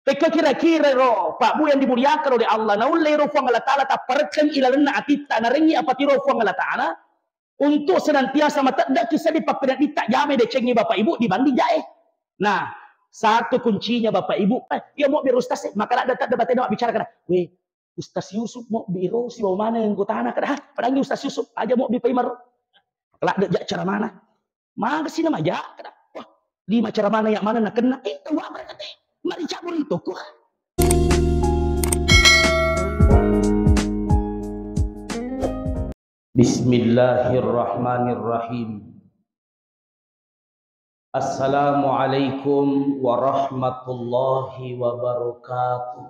Peko kira-kira ro, Pak Bu yang dimuliakan oleh Allah. Na ulle ro fuang Allah Ta'ala tak perken ilalenna atita narengi apa tiro fuang Allah Ta'ala untuk senantiasa mata dak kisah di papedan tak jame de cengi Bapak Ibu dibanding jae. Nah, satu kuncinya Bapak Ibu, ya mau biar ustaz, maka ada tak debat bicara kada. Weh, Ustaz Yusuf mau biro si mau mana yang kutana kada? Padahal Ustaz Yusuf aja mau bipaimar. Kelak ada cara mana? Maka sih nama aja kada. Wah, di cara mana yang mana nak kena itu wah mereka teh. Mari cabur itu ku. Bismillahirrahmanirrahim. Assalamualaikum warahmatullahi wabarakatuh.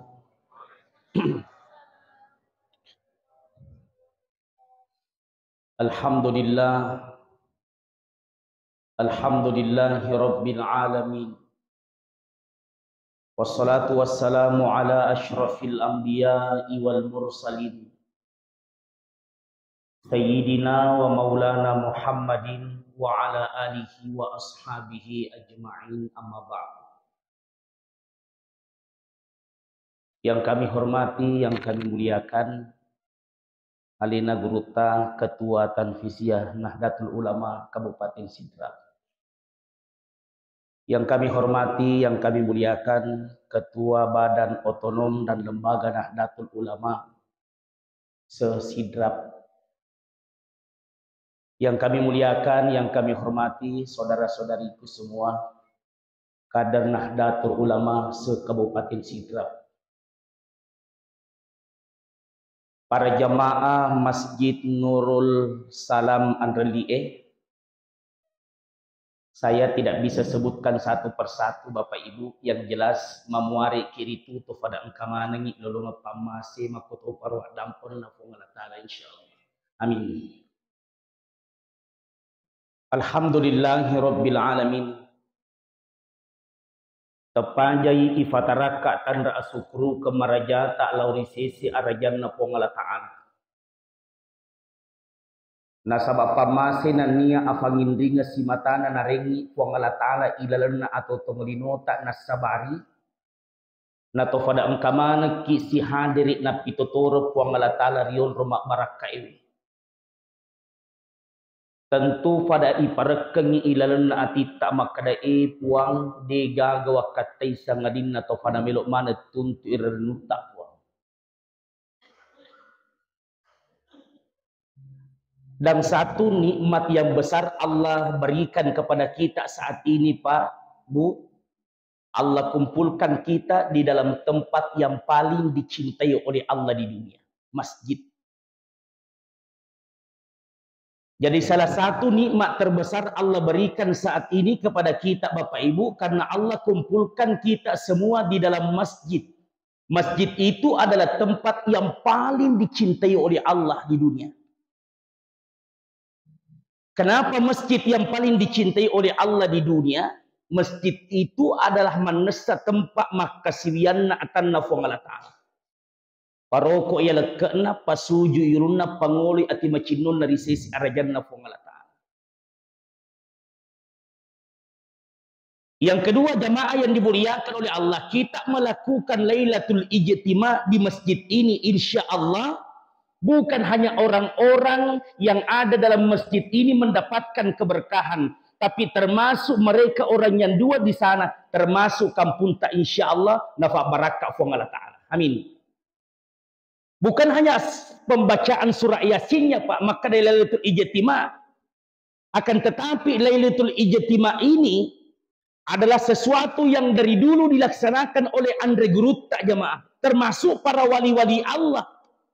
Alhamdulillah. Alhamdulillahi rabbil alamin. Wassalatu wassalamu ala ashrafil anbiya'i wal mursalin. Sayyidina wa maulana Muhammadin wa ala alihi wa ashabihi ajma'in, amma ba'd. Yang kami hormati, yang kami muliakan, Alina Guruta, Ketua Tanfisiyah Nahdlatul Ulama Kabupaten Sidrap. Yang kami hormati, yang kami muliakan, Ketua Badan Otonom dan Lembaga Nahdlatul Ulama se-Sidrap. Yang kami muliakan, yang kami hormati, saudara-saudariku semua, kader Nahdlatul Ulama se-Kabupaten Sidrap. Para jamaah Masjid Nurul Salam Andrelie, saya tidak bisa sebutkan satu persatu Bapak Ibu, yang jelas memuari kiri tutup pada engkamanangi lolonga pamase makoto paruh dampon na Allah Ta'ala insyaallah. Amin. Alhamdulillahi rabbil alamin. Tepanjai ifataraka tanda asukru kemaraja tak lauri sisi arajanna Allah Ta'ala. Nasabab pamase na niya afangindringa si matana narengi Allah Ta'ala ilalanna atau tomelinota nasabari na tofada engkamana ki si hadirik na pitotoro Allah Ta'ala riyon rumah marakaewi. Tentu pada iparekengi ilalanna atita makadae puang de gagawa katai sangadin atau pada melok mana tuntu irrenuta puang. Dan satu nikmat yang besar Allah berikan kepada kita saat ini Pak, Bu, Allah kumpulkan kita di dalam tempat yang paling dicintai oleh Allah di dunia, masjid. Jadi salah satu nikmat terbesar Allah berikan saat ini kepada kita Bapak Ibu, karena Allah kumpulkan kita semua di dalam masjid. Masjid itu adalah tempat yang paling dicintai oleh Allah di dunia. Kenapa masjid yang paling dicintai oleh Allah di dunia? Masjid itu adalah manesa tempat makasiwianna atanna Allah Ta'ala. Paroko ia lekena pasuju irunna pangoli ati macinun dari sisi arajanna Allah Ta'ala. Yang kedua jamaah yang dimuliakan oleh Allah, kita melakukan Lailatul Ijtima di masjid ini insya Allah. Bukan hanya orang-orang yang ada dalam masjid ini mendapatkan keberkahan, tapi termasuk mereka orang yang dua di sana, termasuk kampung tak insya Allah nafa barakah Allah Ta'ala. Amin. Bukan hanya pembacaan surah Yasinnya Pak, maka dari Lailatul Ijtima. Akan tetapi Lailatul Ijtima ini adalah sesuatu yang dari dulu dilaksanakan oleh Andre Gurutta jemaah, termasuk para wali-wali Allah.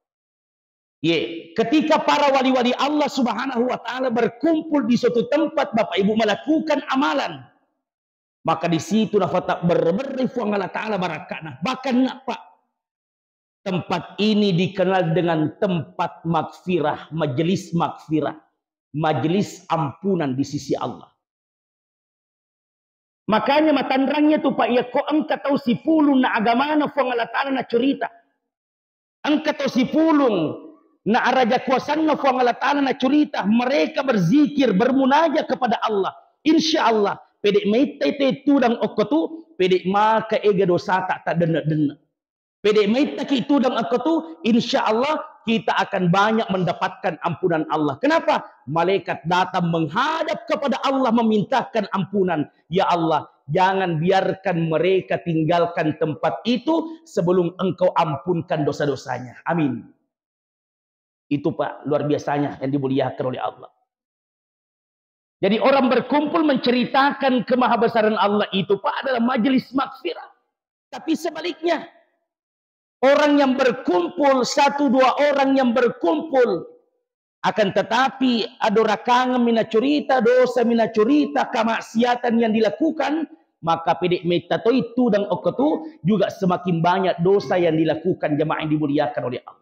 Ketika para wali-wali Allah Subhanahu wa Ta'ala berkumpul di suatu tempat Bapak Ibu melakukan amalan, maka di situ nafata berberifu Allah Ta'ala barakana. Bahkan Pak, tempat ini dikenal dengan tempat magfirah, majelis magfirah, majelis ampunan di sisi Allah. Makanya matandrangnya tuh Pak, ya kok engkau tahu si pulung na agamana fu Allah Ta'ala na cerita. Engkau tahu si pulung na araja kuasanna fu Allah Ta'ala na cerita. Mereka berzikir, bermunajat kepada Allah. Insya Allah, pedek mete tudang okotu, pedek maka ega dosa tak dena. Pedek mete tudang okotu, insya Allah kita akan banyak mendapatkan ampunan Allah. Kenapa? Malaikat datang menghadap kepada Allah memintakan ampunan. Ya Allah, jangan biarkan mereka tinggalkan tempat itu sebelum engkau ampunkan dosa-dosanya. Amin. Itu Pak, luar biasanya yang dimuliakan oleh Allah. Jadi orang berkumpul menceritakan kemahabesaran Allah itu Pak adalah majelis maghfirah. Tapi sebaliknya, orang yang berkumpul, 1-2 orang yang berkumpul, akan tetapi ada rakangan mina cerita, dosa mina cerita, kemaksiatan yang dilakukan, maka pedek meta itu dan okotu juga semakin banyak dosa yang dilakukan jemaah yang dimuliakan oleh Allah.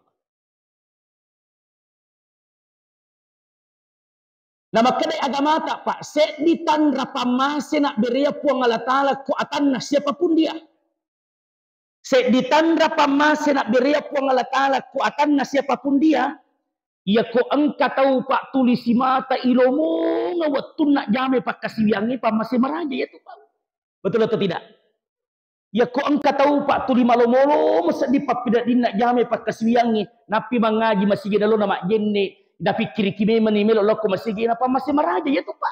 Nama kedai agama tak Pak, seditan rapamase nak beria puang Allah Ta'ala ko atanna siapapun dia. Seditan rapamase nak beria puang Allah Ta'ala ko atanna siapapun dia. Ya ko engka tahu Pak tulisi mata ilomo ngawatun nak jame Pak kasiwiangi Pak masih meraja ya tu Pak. Betul atau tidak? Ya ko engka tahu Pak tuli malomolo masa di Pak pidak nak jame Pak kasiwiangi. Napi mangaji masih gidalo nama jenne. Dah fikir kimi menimel Allah ko masih gina apa masih meraja ya tu Pak.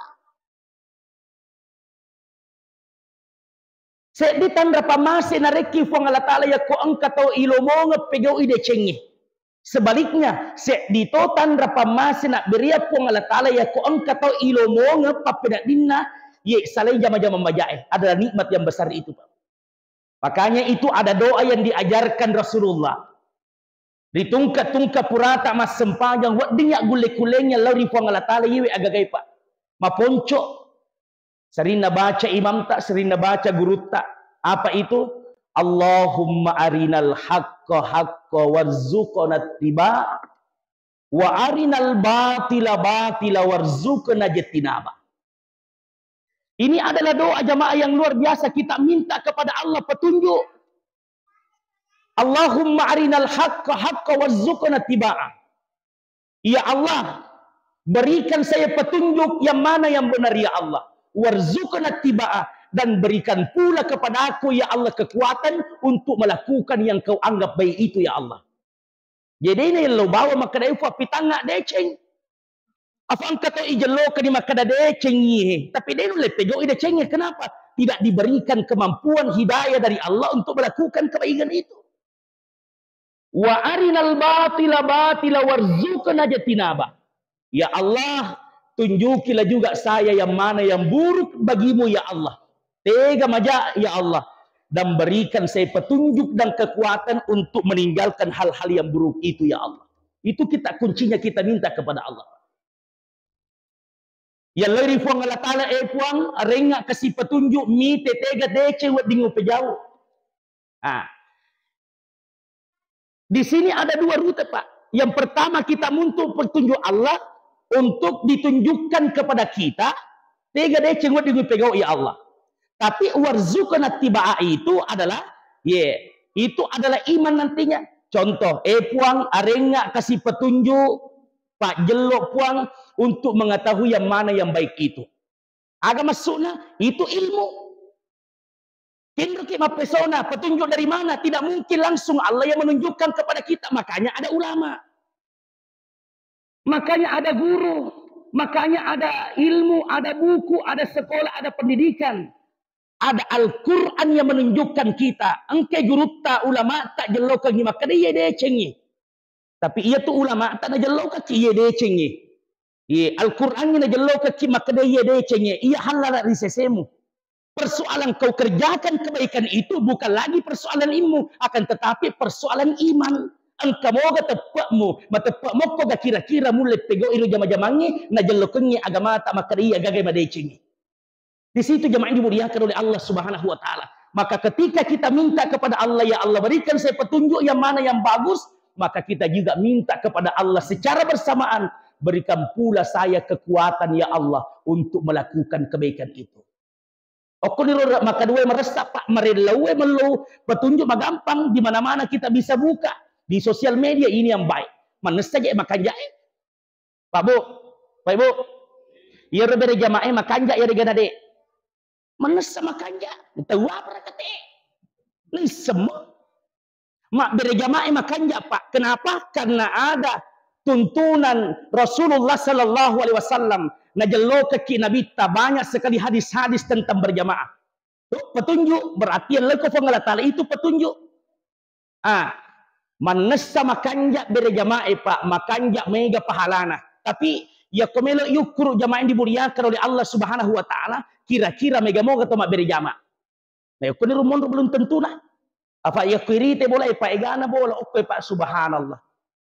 Seditan rapa masih nareki fuang Allah Ta'ala ya ko engka tahu ilomo ngepegau ide cengi. Sebaliknya, seditotan rapa masih nak beria fuang Allah Ta'ala ya ko engka tahu ilomo ngepapedak dinna ye salai jama-jama membajae. Adalah nikmat yang besar itu Pak. Makanya itu ada doa yang diajarkan Rasulullah. Ditungkat-tungkat purata mas sempajang wak dinyak gule-kulenya lari fuang Allah Ta'ala yiwe agagai Pak. Maponcok. Serina baca imam tak, serina baca guru tak. Apa itu? Allahumma arinal haqqa haqqa warzuqna tiba wa arinal batila batila warzuqna jettinaba. Ini adalah doa jamaah yang luar biasa. Kita minta kepada Allah petunjuk. Allahumma arinal haqqa haqqa warzuqna tibaa. Ya Allah, berikan saya petunjuk yang mana yang benar ya Allah. Warzuqna tibaa, dan berikan pula kepada aku ya Allah kekuatan untuk melakukan yang kau anggap baik itu ya Allah. Jadi ini lo bawa maka dai fa pitanga deceng. Apa angka to ijelo ka di maka deceng ye. Tapi dia le pego ide cengnya kenapa? Tidak diberikan kemampuan hidayah dari Allah untuk melakukan kebaikan itu. Wa arinal batila batila warzuqna jatinaba. Ya Allah, tunjukilah juga saya yang mana yang buruk bagimu ya Allah. Tega maja ya Allah. Dan berikan saya petunjuk dan kekuatan untuk meninggalkan hal-hal yang buruk itu ya Allah. Itu kita kuncinya kita minta kepada Allah. Ya lari fuang Allah Ta'ala puang rengak kasih petunjuk mi tetega dece wat dingu pejau. Di sini ada 2 rute Pak. Yang pertama kita untuk petunjuk Allah untuk ditunjukkan kepada kita tega dece wat dingu pejau ya Allah. Tapi warzuqna tibaa itu adalah itu adalah iman nantinya. Contoh puang arenga kasih petunjuk Pak jelok puang untuk mengetahui yang mana yang baik itu. Agama sunnah itu ilmu. Kindriki mapesona, petunjuk dari mana? Tidak mungkin langsung Allah yang menunjukkan kepada kita. Makanya ada ulama. Makanya ada guru. Makanya ada ilmu, ada buku, ada sekolah, ada pendidikan. Ada Al-Quran yang menunjukkan kita. Engke gurutta ulama tak jelok lagi. Maka dia decengi. Tapi ia tu ulama tak ada jelok kaki ia decengi. Al-Quran yang jelok kaki maka dia decengi. Ia halal risesemu. Persoalan kau kerjakan kebaikan itu bukan lagi persoalan ilmu. Akan tetapi persoalan iman. Engkau moga tepakmu. Matepakmu kau gak kira-kira mulai pego ilu jama-jamangi. Na jelokengi agama tak maka dia gagai madecengi. Di situ jamaah dimuliakan oleh Allah Subhanahu wa Ta'ala. Maka ketika kita minta kepada Allah, ya Allah berikan saya petunjuk yang mana yang bagus, maka kita juga minta kepada Allah secara bersamaan, berikan pula saya kekuatan ya Allah untuk melakukan kebaikan itu. Okoniro maka dua meresap Pak merelawe melu petunjuk magampang di mana-mana kita bisa buka di sosial media ini yang baik. Mana saja makan jae. Pak Bu, Pak Ibu. Ya rebere jamaah makan jae ya regana de. Manes sama kanja. Tahu apa kata? Ini semua. Mak berjamaah makanya Pak. Kenapa? Karena ada tuntunan Rasulullah sallallahu alaihi wasallam. Najallo kaki Nabi banyak sekali hadis-hadis tentang berjamaah. Tuh petunjuk berarti yang leko pengalatala itu petunjuk. Manessa makanja berjamaah Pak, makanja mega pahalana. Tapi ya komelo yukuru jamaah yang dimuliakan oleh Allah Subhanahu wa taala, kira-kira mega moga to mak berjamaah. Nah, ko ni rumon belum tentu lah. Apa ya kirite boleh Pak egana boleh oke Pak subhanallah.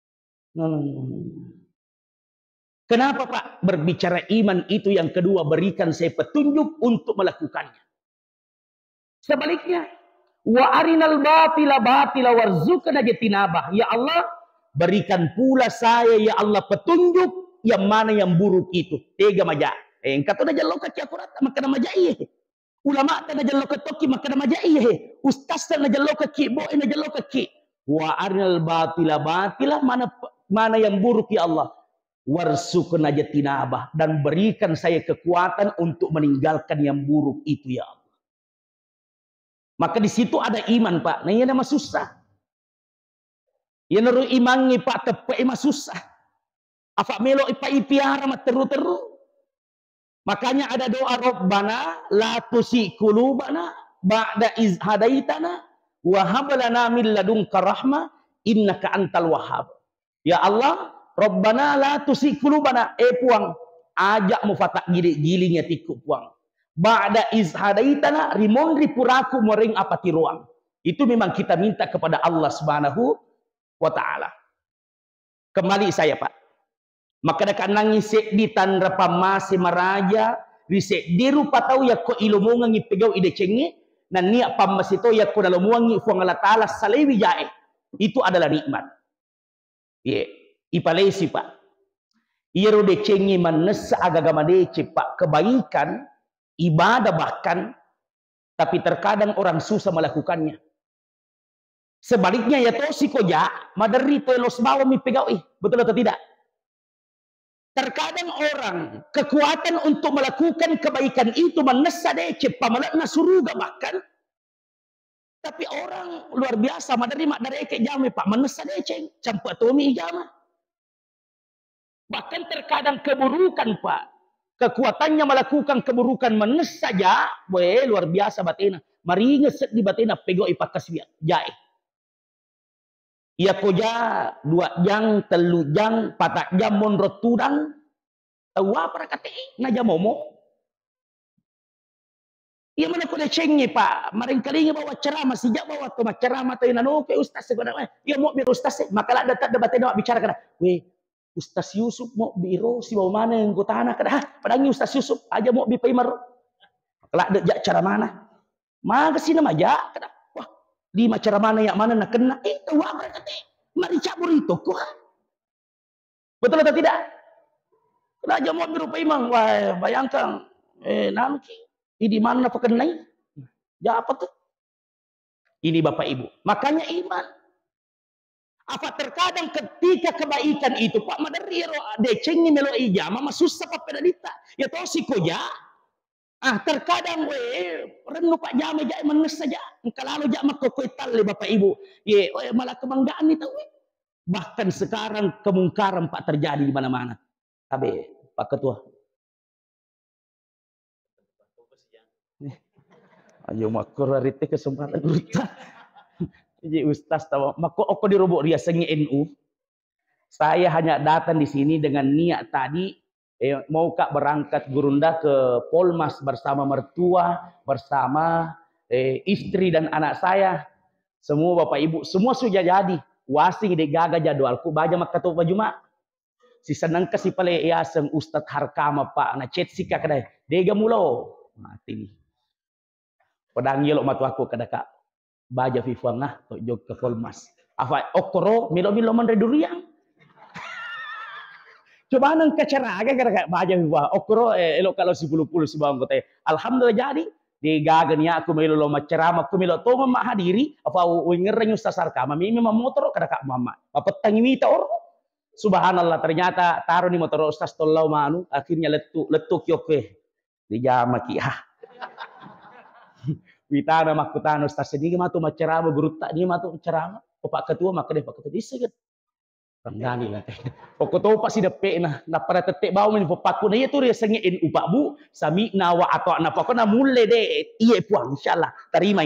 Kenapa Pak? Berbicara iman itu yang kedua, berikan saya petunjuk untuk melakukannya. Sebaliknya, wa arinal batila batila warzuqna jatinabah. Ya Allah, berikan pula saya ya Allah petunjuk yang mana yang buruk itu. Tega maja. Engkau na jallo kaki akurat maka nama jaiye. Ulama ta na jallo katoki maka nama jaiye. Ustaz ta na jallo kaki, boy na jallo kaki. Wa arinal batila batila, mana yang buruk ya Allah. Warzuqna jatinabah, dan berikan saya kekuatan untuk meninggalkan yang buruk itu ya Allah. Maka di situ ada iman Pak. Nah ini nama susah. Ya naru imangi Pak tepe mah susah. Apa melo ipa ipiara mah teru-teru. Makanya ada doa Rabbana la tusi qulubana ba'da iz hadaitana wa hab lana min ladunka rahmah innaka antal wahhab. Ya Allah, Rabbana la tusi qulubana, puang ajak mu fatak giling-gilingnya tiku puang. Ba'da iz hadaitana rimon ripuraku mering apa tiruang. Itu memang kita minta kepada Allah Subhanahu wa taala. Kembali saya Pak. Maka dekat nangis di tandra pamasi maraja risek diru patau ya ko ilumungan ipegau ide cenge nan niat pamasito ya ko dalumuangi fu ngala taala salewi jae. Itu adalah nikmat. Ye, ipalesi Pak. Iro de cenge manesa agagama dece Pak, kebaikan ibadah bahkan, tapi terkadang orang susah melakukannya. Sebaliknya ya to si koja madari to los bawa mi pegau betul atau tidak? Terkadang orang kekuatan untuk melakukan kebaikan itu menesa dece pamalakna suruga bahkan, tapi orang luar biasa madari mak dari ke jame Pak menesa dece campak tomi jama. Bahkan terkadang keburukan Pak, kekuatannya melakukan keburukan menes saja, boleh luar biasa batina. Mari ngeset di batina pego ipakas dia jae. Ia koja 2 jam, 3 jam, 4 jam monrot tudang. Tahu apa kata naja momo. Ia mana ko cengnya Pak, maring kalingi bawa ceramah sejak bawa tu ceramah tu nano ke ustaz sebenarnya. Ia mau biar ustaz makalah datang debatnya bicara kada. Weh, Ustaz Yusuf mau biro si bawa mana yang kota anak kada. Padangi Ustaz Yusuf aja mau bipaimar. Kelak dejak cara mana? Maka sini maja kada. Wah, 5 cara mana yang mana nak kena? Tahu apa kata? Mari cabur itu kok. Betul atau tidak? Kada aja mau biro paimang. Wah, bayangkan nanti di mana pakenai? Ya apa tuh? Ini Bapak Ibu. Makanya iman. Apa terkadang ketika kebaikan itu Pak madariro decengi melo ijama masusah Pak pedalita. Ya toh si koja. Terkadang renno Pak jama jai menes saja. Kalau jama kokoital Bapak Ibu. Ye malah kebanggaan itu. Bahkan sekarang kemungkaran Pak terjadi di mana-mana. Abe Pak Ketua. Ayo makor rite kesempatan gruta. Jadi Ustaz tahu, maka aku dirobok riasanya NU. Saya hanya datang di sini dengan niat tadi mau kak berangkat gurunda ke Polmas bersama mertua, bersama istri dan anak saya. Semua Bapak Ibu, semua sudah jadi. Wasing de gaga jadwalku baca maka tu Jumat. Si senang kasih pale iaseng Ustaz Harkama Pak na chat sika kadai. Dega mulo. Mati. Padang yelo matu aku kada kak. Baja FIFA ngah to jog ke Polmas. Apa okoro milo-milo man reduriang. Coba nang kacara aga kada baja FIFA okoro elok kalau 10 si bawang kota. Alhamdulillah jadi di gagan ya aku milo lo ceramah aku milo to mama hadiri apa ngereng Ustaz Sarkama mimi motor kada kak mama. Apa tangimita or. Subhanallah ternyata taruh di motor Ustaz tollau manu akhirnya letuk yoke di jama ki. Witana makutano stasi ni matu macerama guru tak ni matu ceramah. Pak ketua maka dia pak ketua diseged. Ramdhani lah. Pokok pasti depe na pada tetek bau men papaku na itu dia sengein upak bu sami nawa atau na pokoknya mulai deh iya puang insyaallah terima.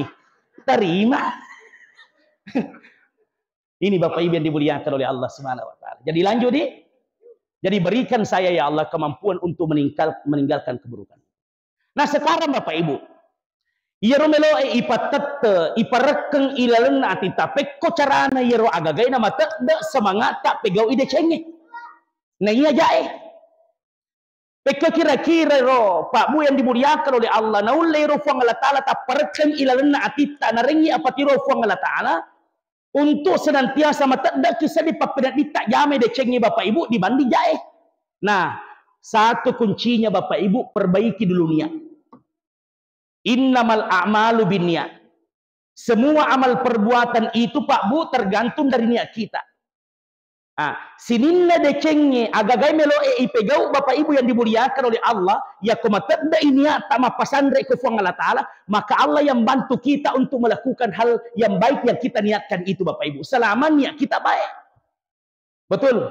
Ini Bapak Ibu yang dimuliakan oleh Allah Subhanahu wa taala. Jadi lanjut nih. Jadi berikan saya ya Allah kemampuan untuk meninggalkan keburukan. Nah sekarang Bapak Ibu, yero melo ipatette iparekeng ilalen ati tapi ko carana yero agagai nama tak semangat tak pegau ide cengeng. Nah iya jae. Pekko kira-kira ro Pak Bu yang dimuliakan oleh Allah naule ro fuang Allah taala tak parekeng ilalen ati tak narengi apa tiro fuang Allah taala untuk senantiasa matak kisah di papedat di tak jame de cengi Bapak Ibu dibanding jae. Nah, satu kuncinya Bapak Ibu perbaiki dulu niat. Innamal a'malu binniyat. Semua amal perbuatan itu Pak Bu tergantung dari niat kita. Sininna de cenge agagai melo ipegau Bapak Ibu yang dimuliakan oleh Allah ya komatadda niat tama pasandre ke fuang Allah taala maka Allah yang bantu kita untuk melakukan hal yang baik yang kita niatkan itu Bapak Ibu selama niat kita baik. Betul.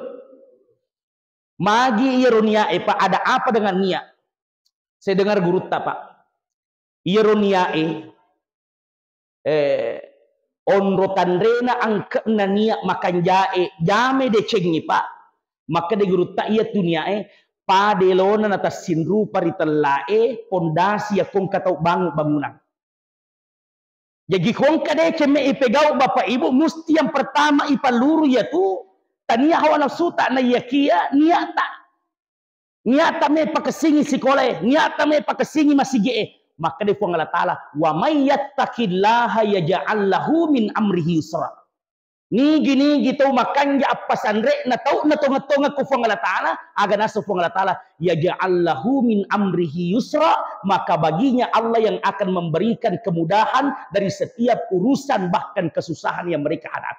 Magi ironia Pak ada apa dengan niat? Saya dengar guru Pak. Ironia onro tandrena angkena niat makan jae jame de cengi Pak maka de guru tak iya dunia padelona atas sinru paritelae pondasi ya kong katau bangunan jadi kong kade ceme ipegau Bapak Ibu mesti yang pertama ipaluru ya tu tania hawa nafsu tak na yakia niata me pakesingi sekolah niata me pakesingi masih ge maka dia Allah taala wa may yattaqillaha yaj'al lahu min amrihi yusra. Ni gini gitu makanya apa sandre na tau na tonga ku Allah taala aga nasu Allah taala yaj'al lahu min amrihi yusra maka baginya Allah yang akan memberikan kemudahan dari setiap urusan bahkan kesusahan yang mereka hadapi.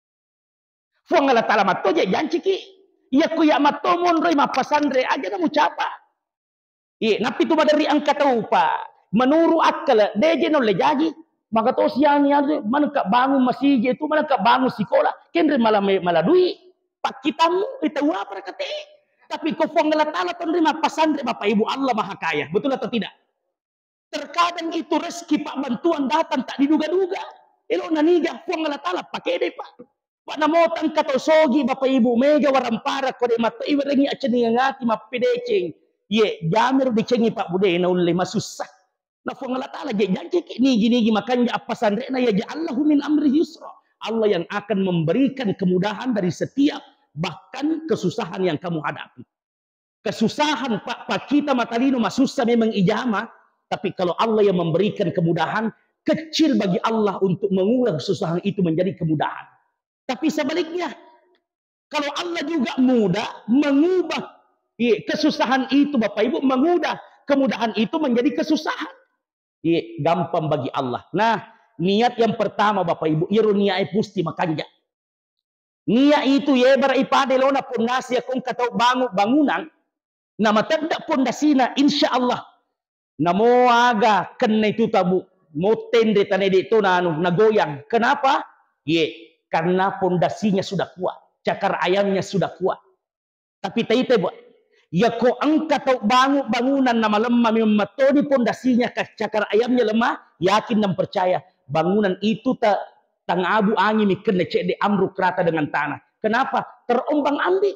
Allah taala matto je janji ki ya ku ya matto mon roi mapa sandre aja na mucapa. Napi tu madari angka tau Pak. Menurut akal deje no lejaji maka to siang ya mana ka bangun masjid itu mana ka bangun sekolah kendre malah duit pak kita itu apa kate tapi ko fuang Allah taala penerima pasandre Bapak Ibu Allah Maha Kaya betul atau tidak terkadang itu rezeki Pak bantuan datang tak diduga-duga elo naniga fuang Allah taala pakai deh Pak namotan kato sogi Bapak Ibu mega warampara ko de mata iwerengi aceni ngati mapedeceng ye jamir dicengi Pak bude na ulle masusah. Nah, Allah Ta'ala janji ini gini makanya apa sandrena ya ja'allahu min amri yusra. Allah yang akan memberikan kemudahan dari setiap bahkan kesusahan yang kamu hadapi. Kesusahan Pak kita matalino masusah memang ijama, tapi kalau Allah yang memberikan kemudahan, kecil bagi Allah untuk mengubah kesusahan itu menjadi kemudahan. Tapi sebaliknya, kalau Allah juga mudah mengubah kesusahan itu Bapak Ibu mengubah kemudahan itu menjadi kesusahan. Gampang bagi Allah. Nah, niat yang pertama Bapak Ibu, ironia pusti makanya. Niat itu ya beripade lona pondasi akong katau bangunan. Nama tanda pondasina insya Allah. Namo aga kena itu tabu. Mo tende tanede itu nagoyang. Kenapa? Karena pondasinya sudah kuat. Cakar ayamnya sudah kuat. Tapi taite buat. Ya ko angkat atau bangunan nama lemah mematoni pondasinya cakar ayamnya lemah yakin dan percaya bangunan itu tang abu angin kena cek de amruk rata dengan tanah. Kenapa? Terombang ambing.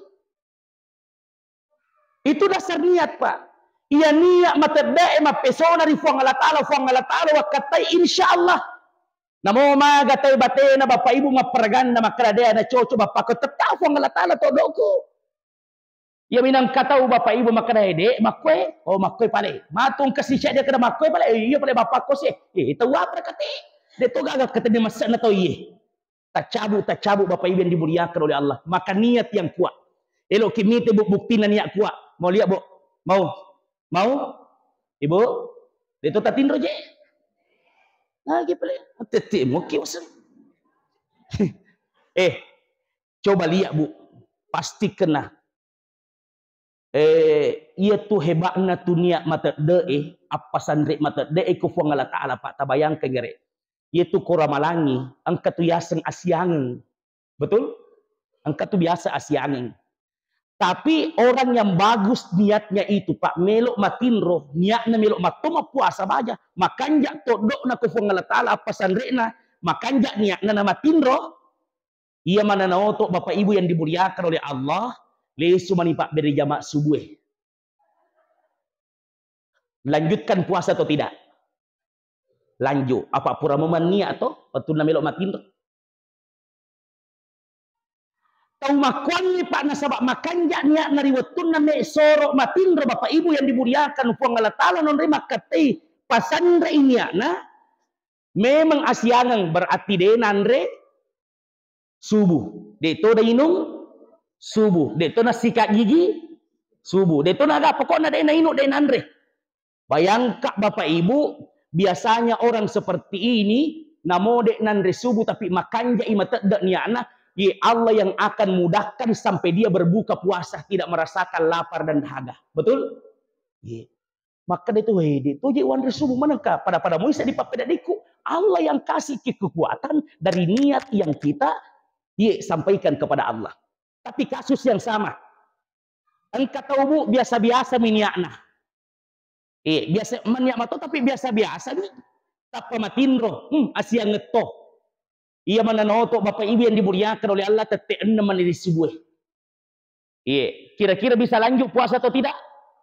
Itu dasar niat Pak. Ia niat matadae mapesona ri fuang Allah taala wa katai insyaallah. Namo maga tay batena Bapak Ibu maperganda makradea na coco Bapak ko tetap fuang Allah taala todoko. Ya minang katau Bapak Ibu makan dek makwe pale matung kasih cek dia kena makwe pale iya pale Bapak ko sih itu apa kate dia tu gagak kata dia masak na tau iya tak cabut Bapak Ibu yang dimuliakan oleh Allah maka niat yang kuat elok kimite bukti niat kuat mau lihat Bu mau Ibu dia tu tak tindro je lagi pale tete mau kiusan coba lihat Bu pasti kena ia tu hebatna tu niat mata apa sandre mata de eko fuang Allah Ta'ala pak tabayang kegere. Yaitu koramalangi, angka tu yaseng asyang. Betul? Angka tu biasa asyang. Tapi orang yang bagus niatnya itu pak melok matinro, niatnya melok matoma puasa baja, makanja todok na ku fuang Allah Ta'ala apa sandre na, makanja niatnya na matinro. Ia mana naoto Bapak Ibu yang dimuliakan oleh Allah, lesu mani pak beri jamak subuh. Lanjutkan puasa atau tidak? Lanjut. Apa pura memania atau betul na melok matin? Tahu makuan ni pak nasabak makanja niat nari wetun na me sorok matin Bapak Ibu yang dimuliakan puang Allah Ta'ala non rema katei pasandre niatna memang asyangan berarti de nandre subuh. Deto da inung subuh. Deto na sikat gigi subuh. Deto na ada pokoknya de na inuk de nandre. Bayangkan Bapak Ibu, biasanya orang seperti ini namodek nandre subuh tapi makanja imatak niatna, ya Allah yang akan mudahkan sampai dia berbuka puasa tidak merasakan lapar dan dahaga. Betul? Ya. Maka itu je wandre subuh manakah pada Musa di papedadiku. Allah yang kasih kekuatan dari niat yang kita sampaikan kepada Allah. Tapi kasus yang sama. Engkau tahu bu biasa-biasa miniakna. Biasa maniak mato tapi biasa-biasa nih. Tapa matinro, asyang ngeto. Ia mana noto Bapak Ibu yang dimuliakan oleh Allah tetek 6 menit subuh. Kira-kira bisa lanjut puasa atau tidak?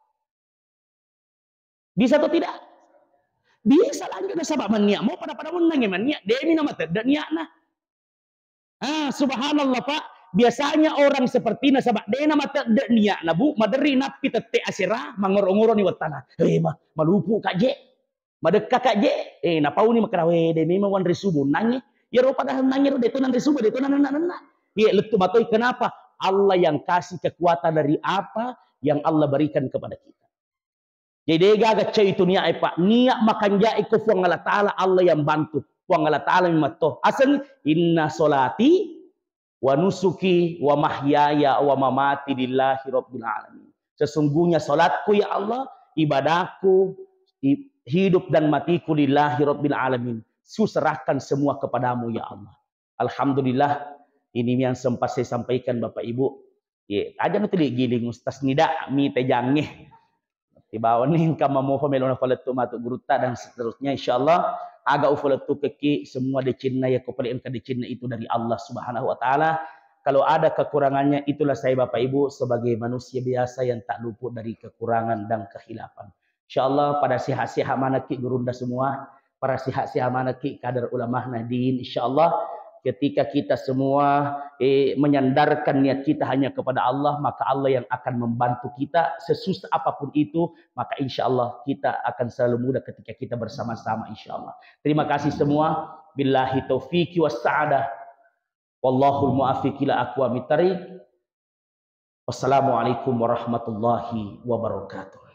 Bisa atau tidak? Bisa lanjut sabab maniak mau pada menang maniak demi nama tidak niakna. Subhanallah Pak. Biasanya orang seperti nasabak dena mata niat nabu maderi napi tete asira mangoro-ngoro ni watana. Malupu kak je. Madekak kak je. Napau ni makarawe de memang wan resubu nangi. Ya ro padahal nangi ro deto nan resubu deto nan. Letu matoi kenapa? Allah yang kasih kekuatan dari apa yang Allah berikan kepada kita. Jadi gaga cai itu niat Pak. Niat makan jai ko fuang Allah Ta'ala Allah yang bantu. Fuang Allah Ta'ala mimatoh. Asan inna solati wa nusuki wa mahyaya wa mamati lillahi rabbil alamin. Sesungguhnya salatku ya Allah, ibadahku, hidup dan matiku lillahi rabbil alamin. Serahkan semua kepadamu ya Allah. Alhamdulillah ini yang sempat saya sampaikan Bapak Ibu. Aja nanti giling ustaz nida mi tejangeh. Tiba ni kama mo famelona falatu matu guruta dan seterusnya insyaallah. Aga ufalatu keki semua dicinna ya kepada dicinna itu dari Allah Subhanahu wa taala. Kalau ada kekurangannya itulah saya Bapak Ibu sebagai manusia biasa yang tak luput dari kekurangan dan kehilafan. Insyaallah pada sihat-sihat manaki gurunda semua, para sihat-sihat manaki kadar ulama Nahdien insyaallah ketika kita semua menyandarkan niat kita hanya kepada Allah, maka Allah yang akan membantu kita sesusah apapun itu, maka insya Allah kita akan selalu mudah ketika kita bersama-sama insya Allah. Terima kasih semua. Billahi taufiqi was sa'adah. Wallahul muwaffiq ila aqwamit thariq. Wassalamualaikum warahmatullahi wabarakatuh.